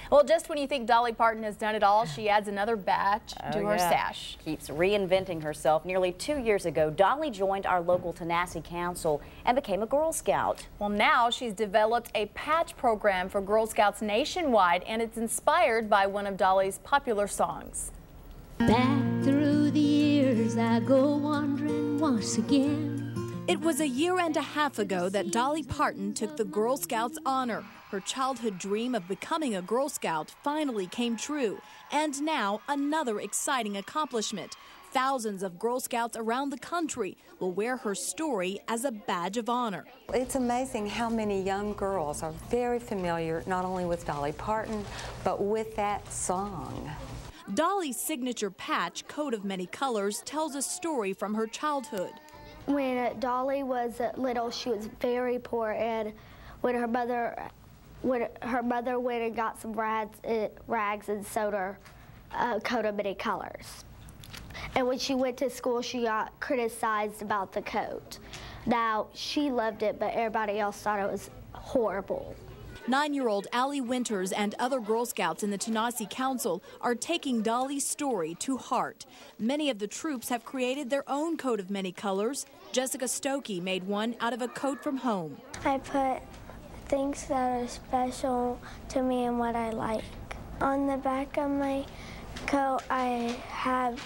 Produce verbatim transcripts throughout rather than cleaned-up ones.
Well, just when you think Dolly Parton has done it all, she adds another batch oh, to her yeah. stash. Keeps reinventing herself. Nearly two years ago, Dolly joined our local Tanasi Council and became a Girl Scout. Well, now she's developed a patch program for Girl Scouts nationwide, and it's inspired by one of Dolly's popular songs. Back through the years, I go wandering once again. It was a year and a half ago that Dolly Parton took the Girl Scouts honor. Her childhood dream of becoming a Girl Scout finally came true. And now another exciting accomplishment. Thousands of Girl Scouts around the country will wear her story as a badge of honor. It's amazing how many young girls are very familiar not only with Dolly Parton, but with that song. Dolly's signature patch, Coat of Many Colors, tells a story from her childhood. When Dolly was little, she was very poor, and when her mother, when her mother went and got some rags, rags and sewed her a coat of many colors. And when she went to school, she got criticized about the coat. Now, she loved it, but everybody else thought it was horrible. Nine-year-old Allie Winters and other Girl Scouts in the Tanasi Council are taking Dolly's story to heart. Many of the troops have created their own coat of many colors. Jessica Stokey made one out of a coat from home. I put things that are special to me and what I like. On the back of my coat, I have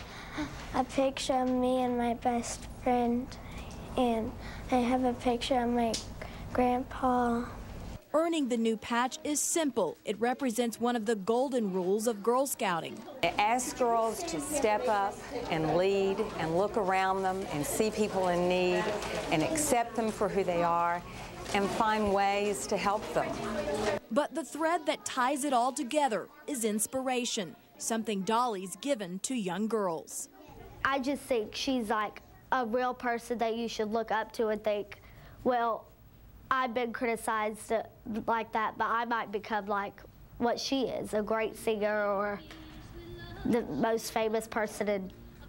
a picture of me and my best friend, and I have a picture of my grandpa. Earning the new patch is simple. It represents one of the golden rules of Girl Scouting. Ask girls to step up and lead and look around them and see people in need and accept them for who they are and find ways to help them. But the thread that ties it all together is inspiration, something Dolly's given to young girls. I just think she's like a real person that you should look up to and think, well, I've been criticized like that, but I might become like what she is, a great singer or the most famous person in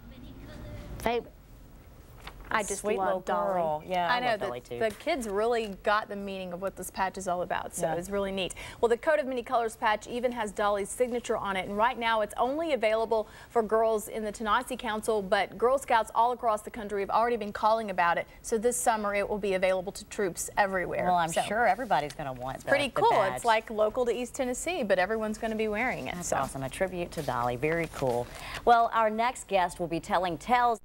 fame. I just Sweet little love Dolly. girl. Yeah, I, I know love the, Dolly too. the kids really got the meaning of what this patch is all about, so Yeah. it's really neat. Well, the Coat of Many Colors patch even has Dolly's signature on it, and right now it's only available for girls in the Tanasi Council, but Girl Scouts all across the country have already been calling about it, so this summer it will be available to troops everywhere. Well, I'm so sure everybody's going to want it's the, pretty the cool. badge. It's like local to East Tennessee, but everyone's going to be wearing it. That's so. awesome. A tribute to Dolly. Very cool. Well, our next guest will be telling tales.